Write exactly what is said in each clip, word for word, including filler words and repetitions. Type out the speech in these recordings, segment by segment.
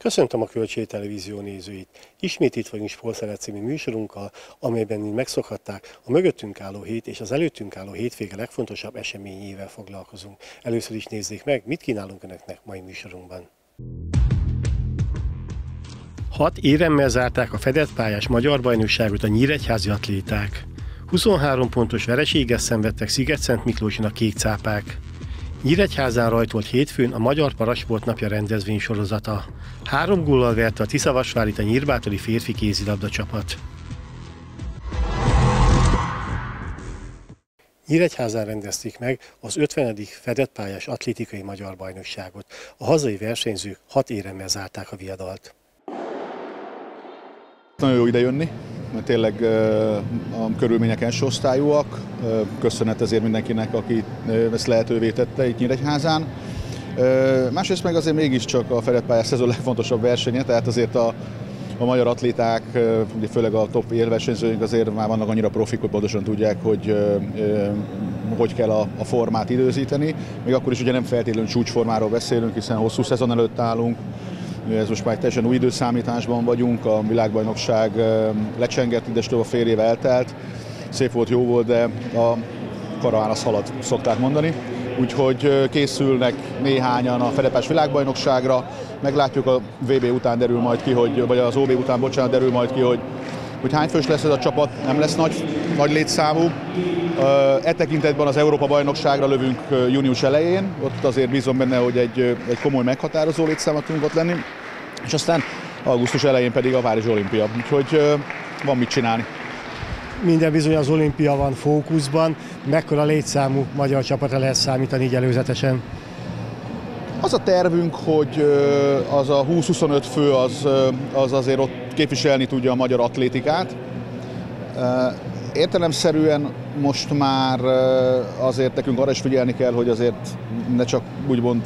Köszöntöm a Kölcsei Televízió nézőit! Ismét itt vagyunk Sportszeret című műsorunkkal, amelyben így megszokhatták, a mögöttünk álló hét és az előttünk álló hétvége legfontosabb eseményével foglalkozunk. Először is nézzék meg, mit kínálunk Önöknek mai műsorunkban. Hat éremmel zárták a fedett pályás magyar bajnokságot a nyíregyházi atléták. huszonhárom pontos vereséget szenvedtek Szigetszent Miklóson a kékcápák. Nyíregyházán rajtolt hétfőn a Magyar Parasport Napja rendezvénysorozata. Három góllal verte a Tiszavasvárit a nyírbátori férfi kézilabda csapat. Nyíregyházán rendezték meg az ötvenedik fedett pályás atlétikai magyar bajnokságot. A hazai versenyzők hat éremmel zárták a viadalt. Nagyon jó ide jönni, mert tényleg a körülmények első osztályúak. Köszönet ezért mindenkinek, aki ezt lehetővé tette itt Nyíregyházán. Másrészt meg azért mégiscsak a fedett pályás szezon legfontosabb versenye, tehát azért a, a magyar atléták, ugye főleg a top élversenyzőink azért már vannak annyira profik, hogy pontosan tudják, hogy hogy kell a, a formát időzíteni. Még akkor is ugye nem feltétlenül csúcsformáról beszélünk, hiszen hosszú szezon előtt állunk. Ez most már egy teljesen új időszámításban vagyunk, a világbajnokság lecsengett, idestől a fél év eltelt. Szép volt, jó volt, de a karaván az halad, szokták mondani. Úgyhogy készülnek néhányan a fedett világbajnokságra. Meglátjuk, a vé bé után derül majd ki, hogy, vagy az o bé után, bocsánat, derül majd ki, hogy, hogy hány fős lesz ez a csapat, nem lesz nagy, nagy létszámú. E tekintetben az Európa-bajnokságra lövünk június elején, ott azért bízom benne, hogy egy, egy komoly meghatározó létszámot tudunk ott lenni, és aztán augusztus elején pedig a Párizsi olimpia, úgyhogy van mit csinálni. Minden bizony az olimpia van fókuszban, mekkora létszámú magyar csapatra lehet számítani így előzetesen? Az a tervünk, hogy az a húsz-huszonöt fő az, az azért ott képviselni tudja a magyar atlétikát. Értelemszerűen most már azért nekünk arra is figyelni kell, hogy azért ne csak úgymond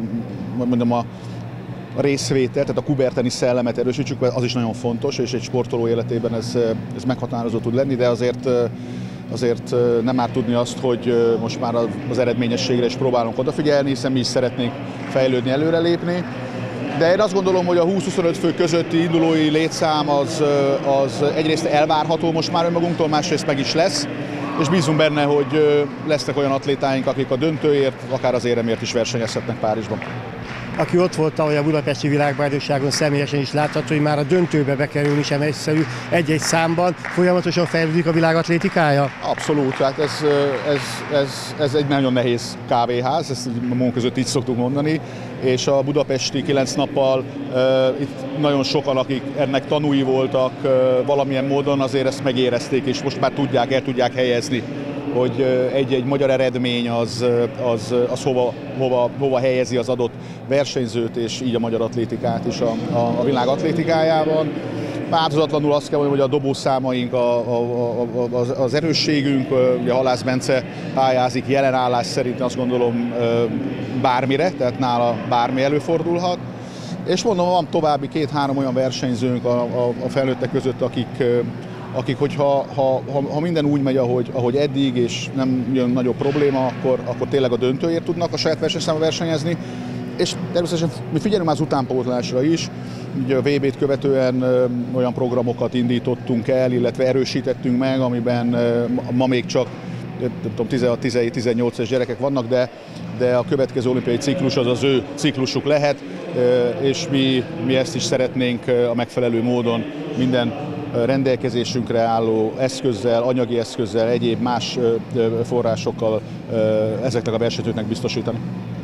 mondom a részvétel, tehát a kuberteni szellemet erősítsük, mert az is nagyon fontos, és egy sportoló életében ez, ez meghatározó tud lenni, de azért, azért nem már tudni azt, hogy most már az eredményességre is próbálunk odafigyelni, hiszen mi is szeretnénk fejlődni, előrelépni. De én azt gondolom, hogy a húsz-huszonöt fő közötti indulói létszám az, az egyrészt elvárható most már önmagunktól, másrészt meg is lesz, és bízunk benne, hogy lesznek olyan atlétáink, akik a döntőért, akár az éremért is versenyezhetnek Párizsban. Aki ott volt tavaly a budapesti világbajnokságon, személyesen is látható, hogy már a döntőbe bekerülni sem egyszerű, egy-egy számban folyamatosan fejlődik a világ atlétikája? Abszolút, tehát ez, ez, ez, ez egy nagyon nehéz kávéház, ezt a magunk között így szoktuk mondani, és a budapesti kilenc nappal uh, itt nagyon sokan, akik ennek tanúi voltak uh, valamilyen módon, azért ezt megérezték, és most már tudják, el tudják helyezni, hogy egy-egy magyar eredmény az, az, az hova, hova, hova helyezi az adott versenyzőt, és így a magyar atlétikát is a, a, a világ atlétikájában. Változatlanul azt kell mondani, hogy a dobószámaink, a, a, a, az, az erősségünk, ugye Halász Bence pályázik jelenállás szerint, azt gondolom bármire, tehát nála bármi előfordulhat. És mondom, van további két-három olyan versenyzőnk a, a, a felnőttek között, akik akik, hogyha ha, ha, ha minden úgy megy, ahogy, ahogy eddig, és nem jön nagyobb probléma, akkor, akkor tényleg a döntőért tudnak a saját versenyszámban versenyezni. És természetesen mi figyelünk már az utánpótlásra is. Ugye a vé bét követően ö, olyan programokat indítottunk el, illetve erősítettünk meg, amiben ö, ma még csak tizenhat tizennyolc-es gyerekek vannak, de, de a következő olimpiai ciklus az az ő ciklusuk lehet, ö, és mi, mi ezt is szeretnénk a megfelelő módon minden rendelkezésünkre álló eszközzel, anyagi eszközzel, egyéb más forrásokkal ezeknek a versenyzőknek biztosítani.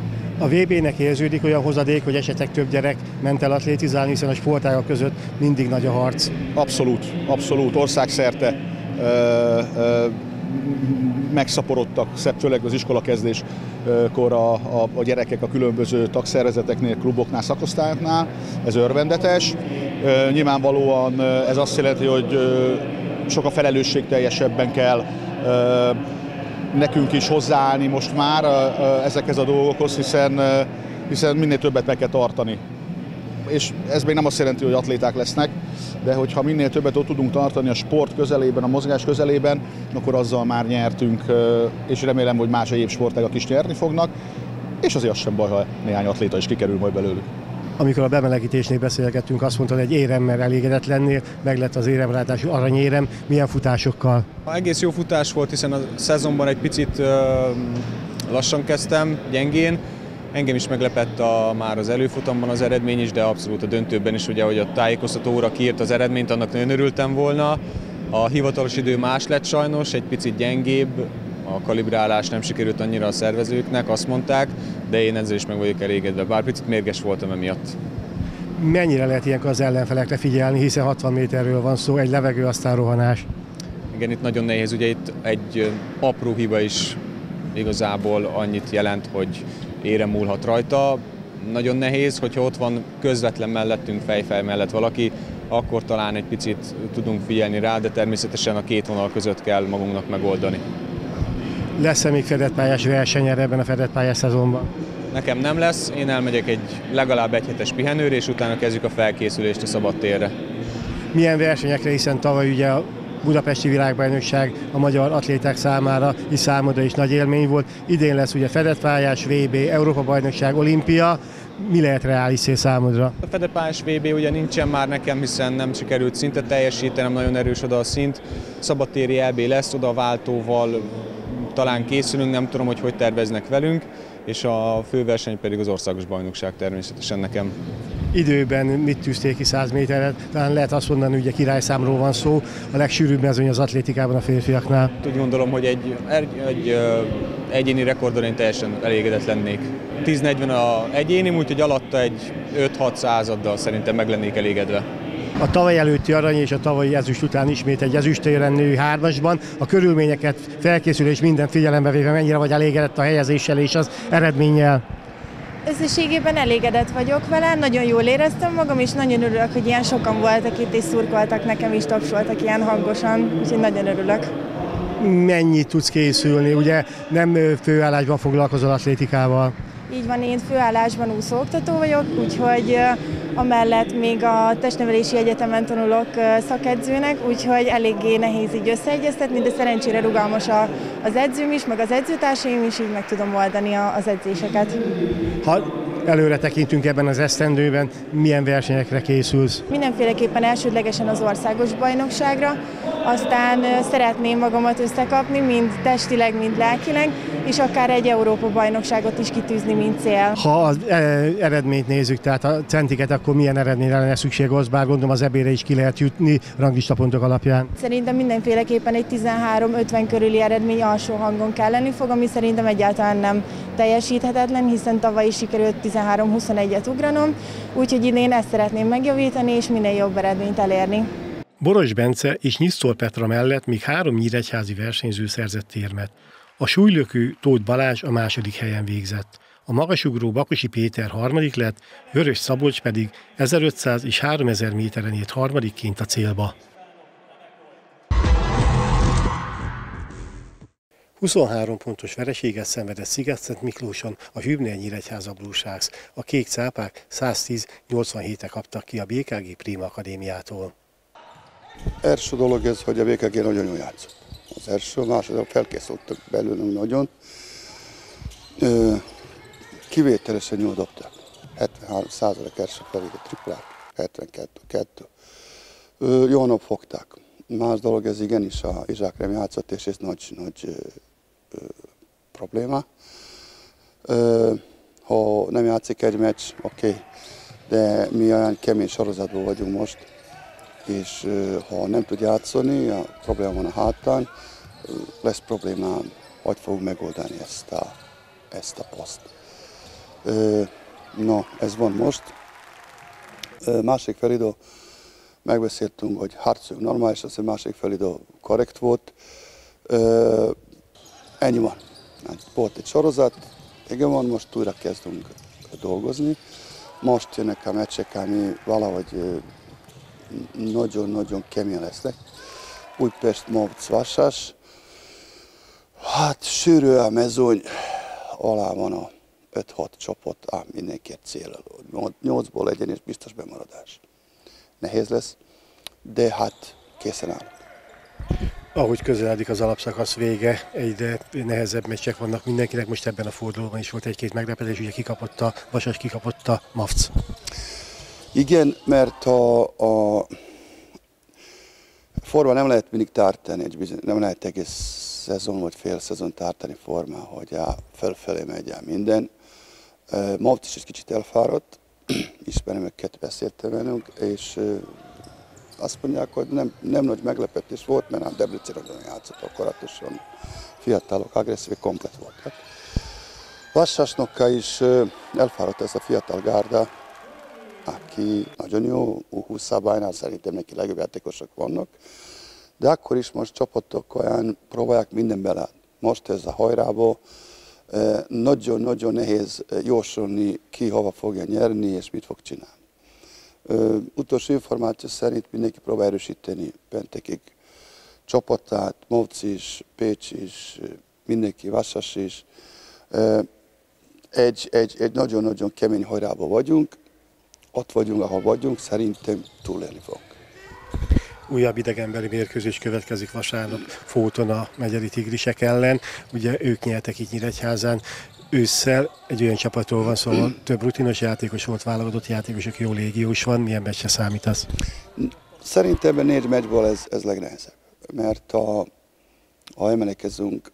A vé bének érződik olyan hozadék, hogy esetleg több gyerek ment el atlétizálni, hiszen a sportágak között mindig nagy a harc. Abszolút, abszolút, országszerte ö, ö, megszaporodtak, főleg az iskolakezdéskor a, a, a gyerekek a különböző tagszervezeteknél, kluboknál, szakosztályoknál, ez örvendetes. Nyilvánvalóan ez azt jelenti, hogy sokkal felelősségteljesebben kell nekünk is hozzáállni most már ezekhez a dolgokhoz, hiszen, hiszen minél többet meg kell tartani. És ez még nem azt jelenti, hogy atléták lesznek, de hogyha minél többet ott tudunk tartani a sport közelében, a mozgás közelében, akkor azzal már nyertünk, és remélem, hogy más egyéb sportágak is nyerni fognak, és azért az sem baj, ha néhány atléta is kikerül majd belőlük. Amikor a bemelegítésnél beszélgettünk, azt mondtad, egy éremmel elégedett lennél, meg lett az éremrátási aranyérem. Milyen futásokkal? Egész jó futás volt, hiszen a szezonban egy picit lassan kezdtem, gyengén. Engem is meglepett a, már az előfutamban az eredmény is, de abszolút a döntőben is, ugye, hogy a tájékoztató óra kiírt az eredményt, annak nagyon örültem volna. A hivatalos idő más lett sajnos, egy picit gyengébb, a kalibrálás nem sikerült annyira a szervezőknek, azt mondták, de én ezzel is meg vagyok elégedve, bár picit mérges voltam emiatt. Mennyire lehet ilyenkor az ellenfelekre figyelni, hiszen hatvan méterről van szó, egy levegő, aztán rohanás? Igen, itt nagyon nehéz, ugye itt egy apró hiba is igazából annyit jelent, hogy ére múlhat rajta. Nagyon nehéz, hogyha ott van közvetlen mellettünk, fejfej mellett valaki, akkor talán egy picit tudunk figyelni rá, de természetesen a két vonal között kell magunknak megoldani. Lesz-e még fedett pályás versenyer ebben a fedett pályás szezonban? Nekem nem lesz, én elmegyek egy legalább egy hetes pihenőre, és utána kezdjük a felkészülést a szabadtérre. Milyen versenyekre, hiszen tavaly ugye a budapesti világbajnokság a magyar atléták számára is számodra is nagy élmény volt. Idén lesz ugye fedett pályás, vé bé, Európa-bajnokság, olimpia. Mi lehet reális cél számodra? A fedett pályás vé bé ugye nincsen már nekem, hiszen nem sikerült szintet teljesítenem, nagyon erős oda a szint. Szabadtéri é bé lesz, oda a váltóval talán készülünk, nem tudom, hogy hogy terveznek velünk, és a főverseny pedig az országos bajnokság természetesen nekem. Időben mit tűzték ki száz méteret? Talán lehet azt mondani, hogy ugye királyszámról van szó, a legsűrűbb mezőny az atlétikában a férfiaknál. Úgy gondolom, hogy egy, egy, egy egyéni rekordon én teljesen elégedett lennék. tíz negyven a egyéni, úgyhogy alatta egy öt-hat századdal szerintem meg lennék elégedve. A tavaly előtti arany és a tavalyi ezüst után ismét egy ezüstérem női hármasban. A körülményeket, felkészülés mindent figyelembe véve mennyire vagy elégedett a helyezéssel és az eredménnyel? Összességében elégedett vagyok vele, nagyon jól éreztem magam, és nagyon örülök, hogy ilyen sokan voltak itt, és szurkoltak nekem is, tapsoltak ilyen hangosan, úgyhogy nagyon örülök. Mennyit tudsz készülni? Ugye nem főállásban foglalkozol atlétikával? Így van, én főállásban úszóoktató vagyok, úgyhogy amellett még a testnevelési egyetemen tanulok szakedzőnek, úgyhogy eléggé nehéz így összeegyeztetni, de szerencsére rugalmas az edzőm is, meg az edzőtársaim is, így meg tudom oldani az edzéseket. Ha előre tekintünk ebben az esztendőben, milyen versenyekre készülsz? Mindenféleképpen elsődlegesen az országos bajnokságra, aztán szeretném magamat összekapni, mind testileg, mind lelkileg, és akár egy Európa-bajnokságot is kitűzni, mint cél. Ha az eredményt nézzük, tehát a centiket, akkor milyen eredményre lenne szükség az, bár gondolom az ebére is ki lehet jutni ranglistapontok alapján? Szerintem mindenféleképpen egy tizenhárom ötven körüli eredmény alsó hangon kell lenni fog, ami szerintem egyáltalán nem teljesíthetetlen, hiszen tavaly is sikerült tizenhárom huszonegyet ugranom, úgyhogy idén ezt szeretném megjavítani és minél jobb eredményt elérni. Boros Bence és Nyisztor Petra mellett még három nyíregyházi versenyző szerzett érmet. A súlylökő Tóth Balázs a második helyen végzett. A magasugró Bakosi Péter harmadik lett, Vörös Szabolcs pedig ezerötszáz és háromezer méteren ért harmadikként a célba. huszonhárom pontos vereséget szenvedett Szigetszent Miklóson a Hübner Nyíregyháza Blue Sharks. A kék cápák száztíz nyolcvanhétre kaptak ki a bé ká gé Prima Akadémiától. Első dolog ez, hogy a bé ká gé nagyon jól játszott. Az első, a második felkészültek belőlünk nagyon. Kivételesen jól dobtak. hetvenhárom százalék első felvétel triplát, hetvenkettő kettő. Jó nap fogták. Más dolog ez igenis a Izsákrem játszott, és ez nagy, nagy ö, ö, probléma. Ö, ha nem játszik egy meccs, oké, okay, de mi olyan kemény sorozatban vagyunk most, és ö, ha nem tud játszani, a probléma van a hátán, lesz problémám, hogy fogunk megoldani ezt a, ezt a poszt. Ö, no, ez van most. Ö, másik felidő, megbeszéltünk, hogy harcoljunk normális, az a másik felidő korrekt volt. Ö, ennyi van. Volt egy sorozat, igen van, most újra kezdünk dolgozni. Most jönnek a meccsek, ami valahogy nagyon-nagyon kemény lesznek. Újpest, Módsz, Vasas. Hát sűrű a mezőny, alá van a öt-hat csapat, ám mindenki cél. nyolcból legyen és biztos bemaradás. Nehéz lesz, de hát készen állunk. Ahogy közeledik az alapszakasz vége, egyre nehezebb meccsek vannak mindenkinek, most ebben a fordulóban is volt egy-két meglepetés, ugye kikapott a Vasas, kikapott a MAFC. Igen, mert a, a forma nem lehet mindig tartani, egy bizony, nem lehet egész szezon vagy fél szezon tartani formá, hogy á, felfelé megy el minden. MAFC is egy kicsit elfáradt, ismerem őket, beszéltem velünk, és azt mondják, hogy nem, nem nagy meglepetés volt, mert a Debrecenben játszottak koratosan, fiatalok, agresszív, komplet voltak. Vasasnokkal is elfáradt ez a fiatal gárda, aki nagyon jó, U húsz szabálynál szerintem neki legjobb játékosok vannak, de akkor is most csapatok olyan próbálják minden bele. Most ez a hajrából nagyon-nagyon nehéz jósolni, ki hova fogja nyerni és mit fog csinálni. Ö, utolsó információ szerint mindenki próbál erősíteni péntekig csapatát, MAFC is, Pécs is, mindenki, Vasas is. Ö, egy, egy, egy nagyon-nagyon kemény hajrában vagyunk, ott vagyunk, ahol vagyunk, szerintem túlélni fog. Újabb idegenbeli mérkőzés következik vasárnap Fóton a megyeri Tigrisek ellen. Ugye ők nyertek itt Nyíregyházán. Ősszel egy olyan csapatról van szó, szóval több rutinos játékos volt, válogatott játékosok, jó légiós van. Milyen meccsre számítasz? Szerintem ebben négy meccsből ez, ez legnehezebb, mert a, ha emlékezünk,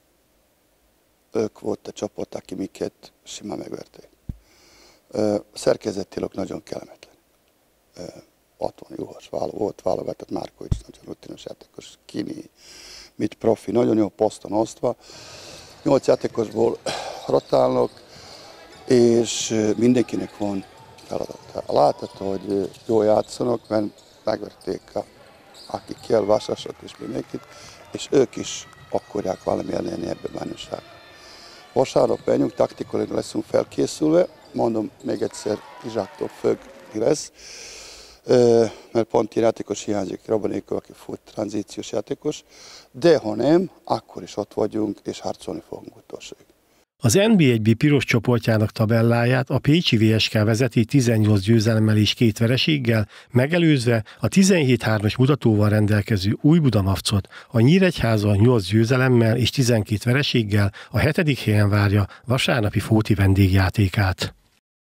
ők volt a csapat, aki miket simán megverték. Szerkezetileg nagyon kellemetlen. Ott van Juhas, volt válogatott Márkovics, nagyon rutinos játékos, Kini, mit profi, nagyon jó poszton osztva. Nyolc játékosból rotálnak, és mindenkinek van feladat. Látható, hogy jól játszanak, mert megverték, akik kell, Vasasot és mindenkit, és ők is akarják valami elérni ebben a bajnokságban. Vasárnap menjünk, taktikailag leszünk felkészülve, mondom még egyszer, Izsáktól függ, mi lesz, mert pont ilyen játékos hiányzik, Rabanékov, aki fut, tranzíciós játékos, de ha nem, akkor is ott vagyunk, és harcolni fogunk utolsóig. Az en bé egy bé piros csoportjának tabelláját a pécsi vé es ká vezeti tizennyolc győzelemmel és két vereséggel, megelőzve a tizenhét hármas mutatóval rendelkező Újbuda MAFC-ot, a Nyíregyháza nyolc győzelemmel és tizenkét vereséggel a hetedik helyen várja vasárnapi fóti vendégjátékát.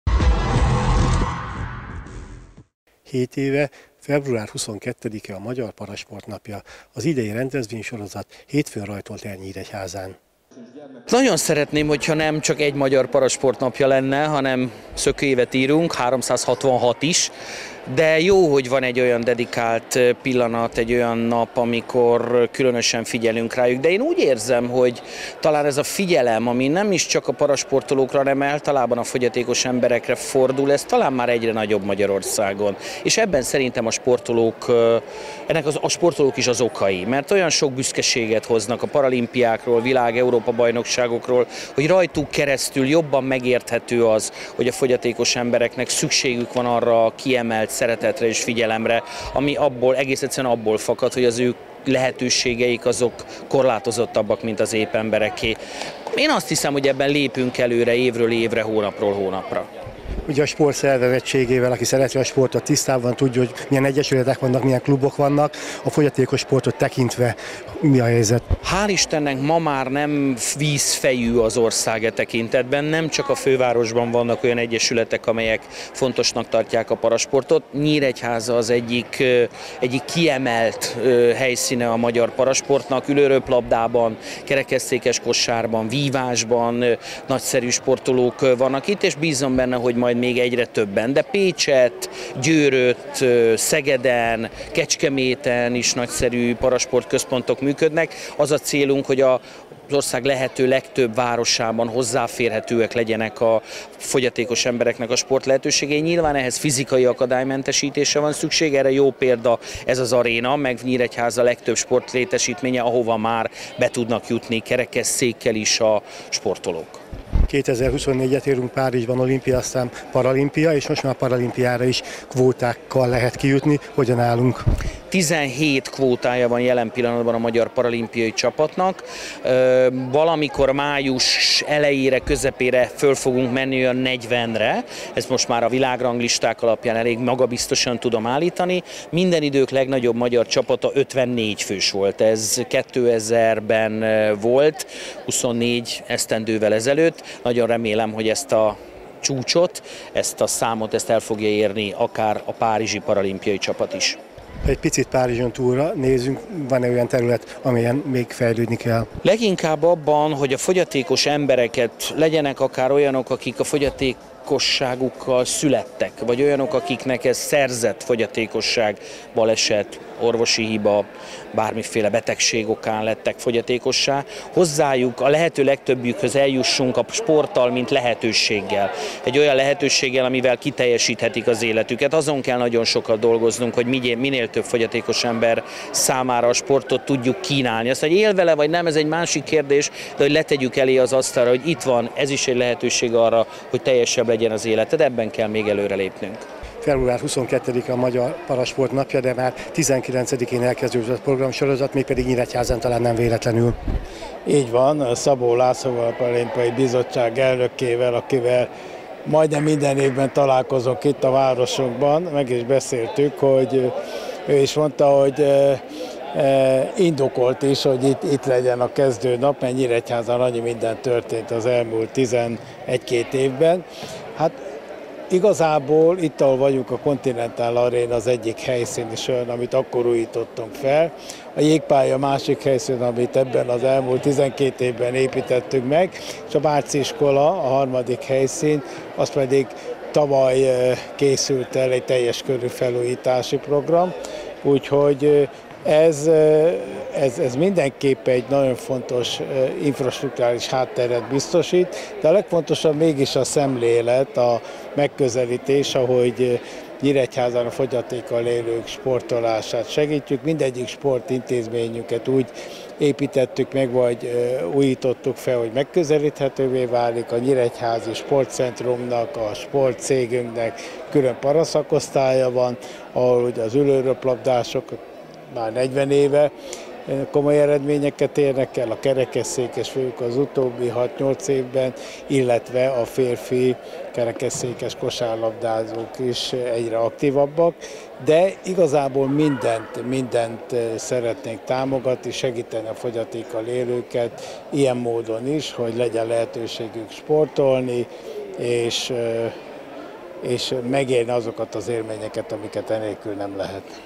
Hét éve, február huszonkettedike a Magyar Parasport napja. Az idei rendezvénysorozat hétfőn rajtolt el Nyíregyházán. Nagyon szeretném, hogyha nem csak egy Magyar Parasport napja lenne, hanem szökőévet írunk, háromszázhatvanhat is, de jó, hogy van egy olyan dedikált pillanat, egy olyan nap, amikor különösen figyelünk rájuk. De én úgy érzem, hogy talán ez a figyelem, ami nem is csak a parasportolókra, hanem általában a fogyatékos emberekre fordul, ez talán már egyre nagyobb Magyarországon. És ebben szerintem a sportolók, ennek az, a sportolók is az okai, mert olyan sok büszkeséget hoznak a paralimpiákról, világ, Európa bajnokságokról, hogy rajtuk keresztül jobban megérthető az, hogy a fogyatékos embereknek szükségük van arra a kiemelt szeretetre és figyelemre, ami abból, egész egyszerűen abból fakad, hogy az ő lehetőségeik azok korlátozottabbak, mint az épp embereké. Én azt hiszem, hogy ebben lépünk előre évről évre, hónapról hónapra. Ugye a sport szervezettségével, aki szereti a sportot, tisztában tudja, hogy milyen egyesületek vannak, milyen klubok vannak, a fogyatékos sportot tekintve mi a helyzet? Hál' Istennek ma már nem vízfejű az ország e tekintetben, nem csak a fővárosban vannak olyan egyesületek, amelyek fontosnak tartják a parasportot. Nyíregyháza az egyik, egyik kiemelt helyszíne a magyar parasportnak, ülőröplabdában, kerekesszékes kosárban, vívásban nagyszerű sportolók vannak itt, és bízom benne, hogy majd még egyre többen, de Pécset, Győröt, Szegeden, Kecskeméten is nagyszerű parasportközpontok működnek. Az a célunk, hogy a az ország lehető legtöbb városában hozzáférhetőek legyenek a fogyatékos embereknek a sport lehetőségei. Nyilván ehhez fizikai akadálymentesítése van szükség, erre jó példa ez az aréna, meg Nyíregyháza legtöbb sportlétesítménye, ahova már be tudnak jutni kerekesszékkel is a sportolók. kétezer-huszonnégyet érünk Párizsban, olimpia, aztán paralimpia, és most már paralimpiára is kvótákkal lehet kijutni. Hogyan állunk? tizenhét kvótája van jelen pillanatban a magyar paralimpiai csapatnak. Valamikor május elejére, közepére föl fogunk menni olyan negyvenre, ezt most már a világranglisták alapján elég magabiztosan tudom állítani. Minden idők legnagyobb magyar csapata ötvennégy fős volt, ez kétezerben volt, huszonnégy esztendővel ezelőtt. Nagyon remélem, hogy ezt a csúcsot, ezt a számot, ezt el fogja érni akár a párizsi paralimpiai csapat is. Egy picit Párizson túlra nézzünk, van-e olyan terület, amelyen még fejlődni kell? Leginkább abban, hogy a fogyatékos embereket, legyenek akár olyanok, akik a fogyatékosságukkal születtek, vagy olyanok, akiknek ez szerzett fogyatékosság, baleset, orvosi hiba, bármiféle betegség okán lettek fogyatékossá, hozzájuk a lehető legtöbbjükhöz eljussunk a sporttal, mint lehetőséggel. Egy olyan lehetőséggel, amivel kiteljesíthetik az életüket. Azon kell nagyon sokat dolgoznunk, hogy minél több fogyatékos ember számára a sportot tudjuk kínálni. Azt, hogy él vele vagy nem, ez egy másik kérdés, de hogy letegyük elé az asztalra, hogy itt van, ez is egy lehetőség arra, hogy teljesebb legyen az életed, ebben kell még előre lépnünk. február huszonkettedike a Magyar Parasport napja, de már tizenkilencedikén elkezdődött a programsorozat, mégpedig Nyíregyházán talán nem véletlenül. Így van, Szabó Lászlóval, a Paralimpiai Bizottság elnökével, akivel majdnem minden évben találkozunk itt a városokban, meg is beszéltük, hogy ő is mondta, hogy indokolt is, hogy itt, itt legyen a kezdőnap, mert Nyíregyházán annyi minden történt az elmúlt tizenegy-két évben. Hát igazából itt, ahol vagyunk, a Continental Arena az egyik helyszín is olyan, amit akkor újítottunk fel. A jégpálya másik helyszín, amit ebben az elmúlt tizenkét évben építettünk meg, és a Bárci iskola a harmadik helyszín, az pedig tavaly készült el egy teljes körű felújítási program, úgyhogy Ez, ez, ez mindenképp egy nagyon fontos infrastrukturális hátteret biztosít, de a legfontosabb mégis a szemlélet, a megközelítés, ahogy Nyíregyházán a fogyatékkal élők sportolását segítjük. Mindegyik sportintézményünket úgy építettük meg, vagy újítottuk fel, hogy megközelíthetővé válik. A Nyíregyházi Sportcentrumnak, a sportcégünknek külön paraszakosztálya van, ahol az ülőröplabdások már negyven éve komoly eredményeket érnek el, a kerekesszékes fiúk az utóbbi hat-nyolc évben, illetve a férfi kerekesszékes kosárlabdázók is egyre aktívabbak, de igazából mindent, mindent szeretnénk támogatni, segíteni a fogyatékkal élőket ilyen módon is, hogy legyen lehetőségük sportolni, és, és megélni azokat az élményeket, amiket enélkül nem lehet.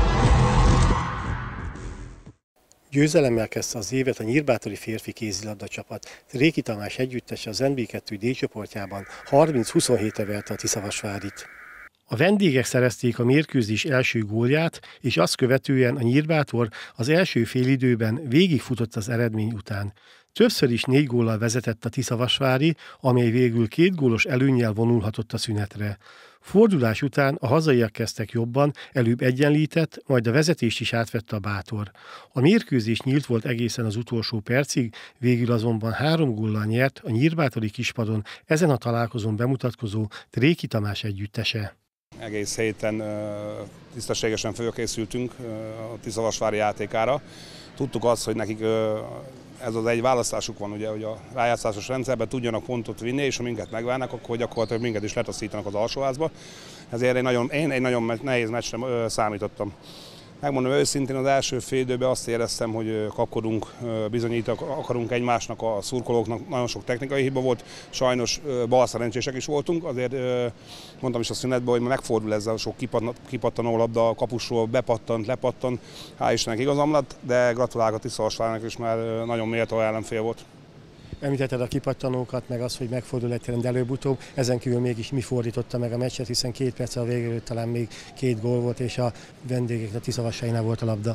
Győzelemmel kezdte az évet a nyírbátori férfi kézilabda csapat. Réki Tamás együttese az en bé kettő D csoportjában harminc-huszonhétre verte a Tiszavasvárit. A vendégek szerezték a mérkőzés első gólját, és azt követően a Nyírbátor az első félidőben végigfutott az eredmény után. Többször is négy góllal vezetett a Tiszavasvári, amely végül két gólos előnnyel vonulhatott a szünetre. Fordulás után a hazaiak kezdtek jobban, előbb egyenlített, majd a vezetést is átvette a Bátor. A mérkőzés nyílt volt egészen az utolsó percig, végül azonban három góllal nyert a nyírbátori kispadon ezen a találkozón bemutatkozó Tréki Tamás együttese. Egész héten tisztességesen fölkészültünk a Tiszavasvári játékára. Tudtuk azt, hogy nekik ez az egy választásuk van, ugye, hogy a rájátszásos rendszerben tudjanak pontot vinni, és ha minket megvárnak, akkor gyakorlatilag minket is letaszítanak az alsóházba. Ezért egy nagyon, én egy nagyon nehéz meccsre számítottam. Megmondom őszintén, az első fél időben azt éreztem, hogy kapkodunk, bizonyítok, akarunk egymásnak, a szurkolóknak, nagyon sok technikai hiba volt, sajnos balszerencsések is voltunk, azért mondtam is a szünetben, hogy megfordul ezzel sok kipattanó labda, a kapusról bepattant, lepattant, hál' Istennek igazam lett, de gratulálok a Tiszavasvárnak is, mert nagyon méltó ellenfél volt. Említetted a kipattanókat, meg az, hogy megfordul egy trend előbb-utóbb, ezen kívül mégis mi fordította meg a meccset, hiszen két perccel a végül talán még két gól volt, és a vendégeknek a Tiszavasvárnál volt a labda.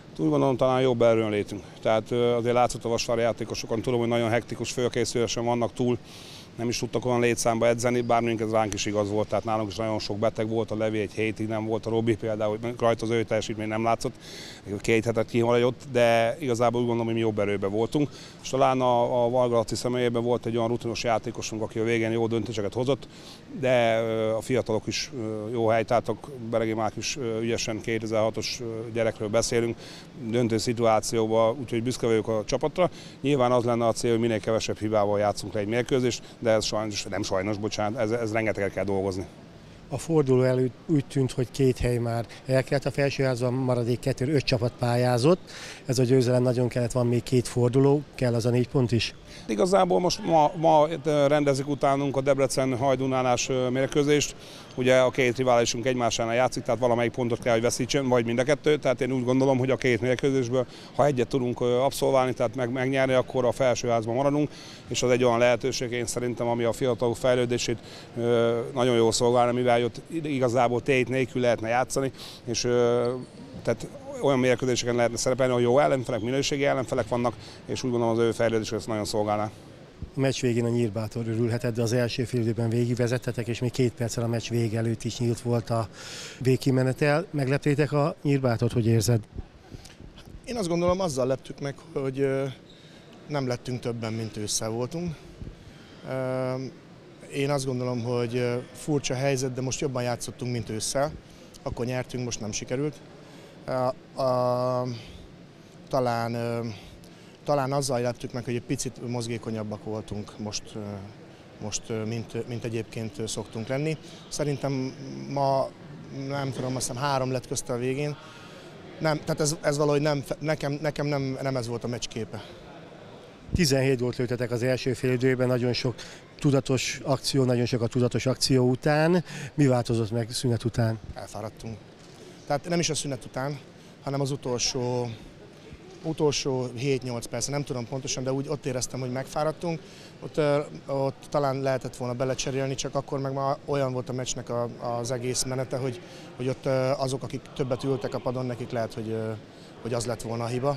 Úgy gondolom, talán jobb erőn létünk. Tehát azért látszott a vasvári játékosokon, tudom, hogy nagyon hektikus fölkészülésen vannak túl, nem is tudtak olyan létszámba edzeni, bármilyen ez ránk is igaz volt, tehát nálunk is nagyon sok beteg volt, a Levi egy hétig nem volt, a Robi például, hogy rajta az ő teljesítmény nem látszott, két hetet kihagyott, de igazából úgy gondolom, hogy mi jobb erőben voltunk. És talán a, a Valgalaci személyében volt egy olyan rutinos játékosunk, aki a végén jó döntéseket hozott, de a fiatalok is jó helytáltak, Beregi Márk is ügyesen kétezer-hatos gyerekről beszélünk, döntő szituációban, úgyhogy büszke vagyok a csapatra. Nyilván az lenne a cél, hogy minél kevesebb hibával játszunk le egy mérkőzést, de ez sajnos, nem sajnos, bocsánat, ez, ez rengeteget kell dolgozni. A forduló előtt úgy tűnt, hogy két hely már elkelt a felsőházban, maradék kettő, öt csapat pályázott. Ez a győzelem nagyon kellett, van még két forduló, kell az a négy pont is. Igazából most ma, ma rendezik utánunk a Debrecen-Hajdunálás mérkőzést. Ugye a két riválisunk egymásánál játszik, tehát valamelyik pontot kell, hogy veszítsen, vagy mind a kettő. Tehát én úgy gondolom, hogy a két mérkőzésből, ha egyet tudunk abszolválni, tehát meg, megnyerni, akkor a felsőházban maradunk. És az egy olyan lehetőség, én szerintem, ami a fiatalok fejlődését nagyon jól szolgálna, mivel ott igazából tét nélkül lehetne játszani. És tehát olyan mérkőzéseken lehetne szerepelni, hogy jó ellenfelek, minőségi ellenfelek vannak, és úgy gondolom az ő fejlődésük ezt nagyon szolgálná. A meccs végén a Nyírbátor örülhetett, de az első fél időben végigvezettetek, és még két perccel a meccs vége előtt is nyílt volt a végkimenetel. Megleptétek a Nyírbátort, hogy érzed? Én azt gondolom, azzal leptük meg, hogy nem lettünk többen, mint ősszel voltunk. Én azt gondolom, hogy furcsa helyzet, de most jobban játszottunk, mint ősszel. Akkor nyertünk, most nem sikerült. A, a, talán, talán azzal leptük meg, hogy egy picit mozgékonyabbak voltunk most, most mint, mint egyébként szoktunk lenni. Szerintem ma, nem tudom, azt hiszem három lett közt a végén. Nem, tehát ez, ez valahogy nem, nekem, nekem nem, nem ez volt a meccs képe. tizenhét gólt lőttetek az első fél időben, nagyon sok tudatos akció, nagyon sok a tudatos akció után. Mi változott meg szünet után? Elfáradtunk. Tehát nem is a szünet után, hanem az utolsó, utolsó hét-nyolc perc, nem tudom pontosan, de úgy ott éreztem, hogy megfáradtunk. Ott, ott talán lehetett volna belecserélni, csak akkor meg már olyan volt a meccsnek a, az egész menete, hogy, hogy ott azok, akik többet ültek a padon, nekik lehet, hogy, hogy az lett volna a hiba.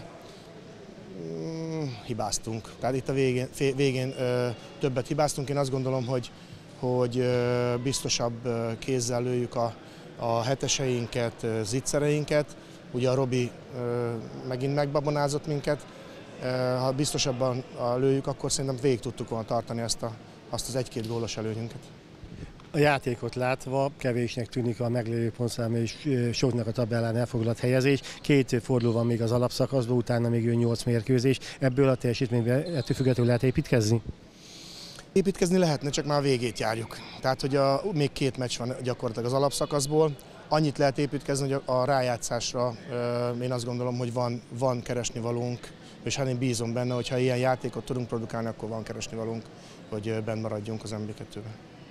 Hibáztunk. Tehát itt a végén, végén többet hibáztunk. Én azt gondolom, hogy, hogy biztosabb kézzel lőjük a a heteseinket, zicsereinket. Ugye a Robi megint megbabonázott minket. Ha biztosabban lőjük, akkor szerintem végig tudtuk volna tartani azt, a, azt az egy-két gólos előnyünket. A játékot látva kevésnek tűnik a meglévő pontszám és soknak a tabellán elfoglalt helyezés. Két forduló van még az alapszakaszban, utána még jön nyolc mérkőzés. Ebből a teljesítményben ettől függetlenül lehet építkezni? Építkezni lehetne, csak már a végét járjuk. Tehát, hogy a, még két meccs van gyakorlatilag az alapszakaszból. Annyit lehet építkezni, hogy a rájátszásra én azt gondolom, hogy van, van keresnivalónk, és hát én bízom benne, hogy ha ilyen játékot tudunk produkálni, akkor van keresnivalónk, hogy benn maradjunk az em bé kettőben.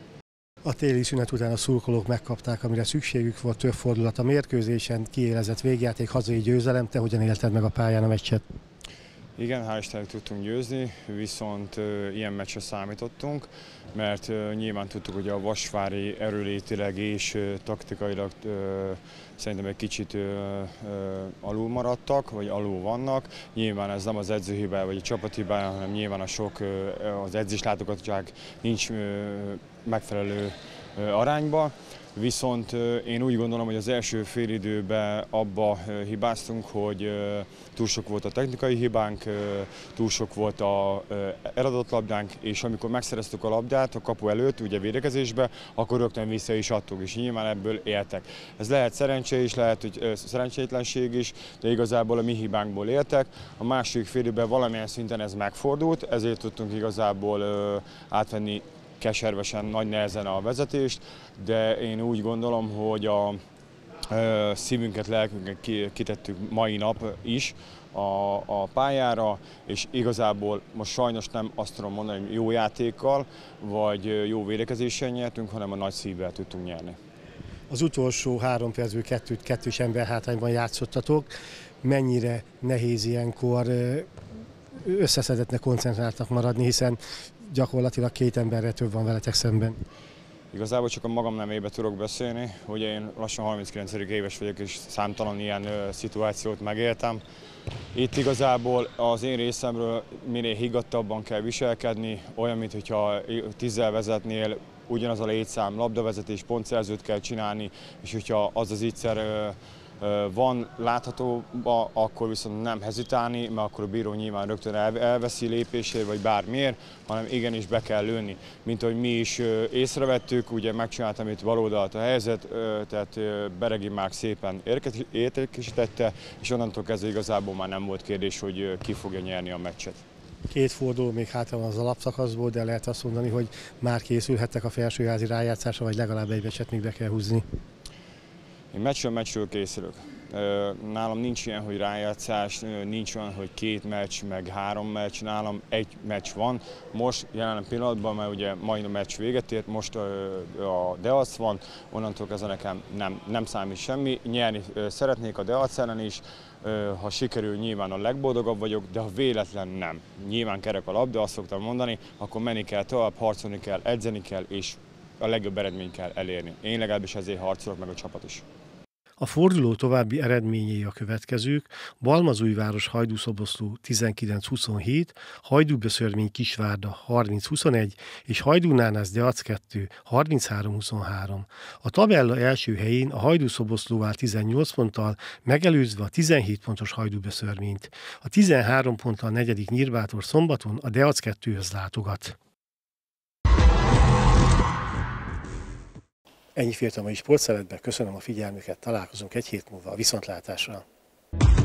A téli szünet után a szurkolók megkapták, amire szükségük volt, több fordulat a mérkőzésen, kiélezett végjáték, hazai győzelem. Te hogyan élted meg a pályán a meccset? Igen, hál' Istennek tudtunk győzni, viszont uh, ilyen meccsre számítottunk, mert uh, nyilván tudtuk, hogy a vasvári erőlétileg és uh, taktikailag uh, szerintem egy kicsit uh, uh, alul maradtak, vagy alul vannak. Nyilván ez nem az edző hibája, vagy a csapat hibája, hanem nyilván a sok, uh, az edzés látogatság nincs uh, megfelelő uh, arányba. Viszont én úgy gondolom, hogy az első félidőben abba hibáztunk, hogy túl sok volt a technikai hibánk, túl sok volt a eladott labdánk, és amikor megszereztük a labdát a kapu előtt, ugye védekezésbe, akkor rögtön vissza is adtuk, és nyilván ebből éltek. Ez lehet szerencsé is, lehet, hogy szerencsétlenség is, de igazából a mi hibánkból éltek. A második félidőben valamilyen szinten ez megfordult, ezért tudtunk igazából átvenni keservesen, nagy nehezen a vezetést, de én úgy gondolom, hogy a szívünket, lelkünket kitettük mai nap is a, a pályára, és igazából most sajnos nem azt tudom mondani, hogy jó játékkal, vagy jó védekezéssel nyertünk, hanem a nagy szívvel tudtunk nyerni. Az utolsó három percből kettőt, kettős ember hátrányban játszottatok. Mennyire nehéz ilyenkor összeszedetnek, koncentráltak maradni, hiszen gyakorlatilag két emberre több van veletek szemben. Igazából csak a magam nemébe tudok beszélni, ugye én lassan harminckilencedik éves vagyok, és számtalan ilyen ö, szituációt megéltem. Itt igazából az én részemről minél higgadtabban kell viselkedni, olyan, mintha tízzel vezetnél, ugyanaz a létszám, labdavezetés, pontszerzőt kell csinálni, és hogyha az az ígyszer ö, ö, van látható, akkor viszont nem hezitálni, mert akkor a bíró nyilván rögtön elveszi lépésért, vagy bármiért, hanem igenis be kell lőni. Mint ahogy mi is ö, észrevettük, ugye megcsináltam itt baloldalt a helyzet, ö, tehát ö, Beregi Márk szépen értékesítette, és onnantól kezdve igazából már nem volt kérdés, hogy ö, ki fogja nyerni a meccset. Két forduló még hátra van az alapszakaszból, de lehet azt mondani, hogy már készülhettek a felsőházi rájátszásra, vagy legalább egy meccset még be kell húzni. Én meccsről meccsről készülök. Nálam nincs ilyen, hogy rájátszás, nincs olyan, hogy két meccs, meg három meccs, nálam egy meccs van. Most jelen pillanatban, mert ugye majd a meccs véget ért, most a Deac van, onnantól kezdve nekem nem, nem számít semmi. Nyerni szeretnék a Deac ellen is, ha sikerül, nyilván a legboldogabb vagyok, de ha véletlen nem. Nyilván kerek a labda, azt szoktam mondani, akkor menni kell tovább, harcolni kell, edzeni kell, és a legjobb eredményt kell elérni. Én legalábbis ezért harcolok, meg a csapat is. A forduló további eredményei a következők: Balmazújváros Hajdú-Szoboszló tizenkilenc huszonhét, Hajdú-Beszörmény Kisvárda harminc huszonegy és Hajdú-Nánász Deac kettő harminchárom huszonhárom. A tabella első helyén a Hajdú-Szoboszló áll tizennyolc ponttal, megelőzve a tizenhét pontos Hajdú-Beszörményt. A tizenhárom ponttal negyedik Nyírbátor szombaton a Deac kettőhöz látogat. Ennyi fért a mai sportszeletben, köszönöm a figyelmüket, találkozunk egy hét múlva a viszontlátásra.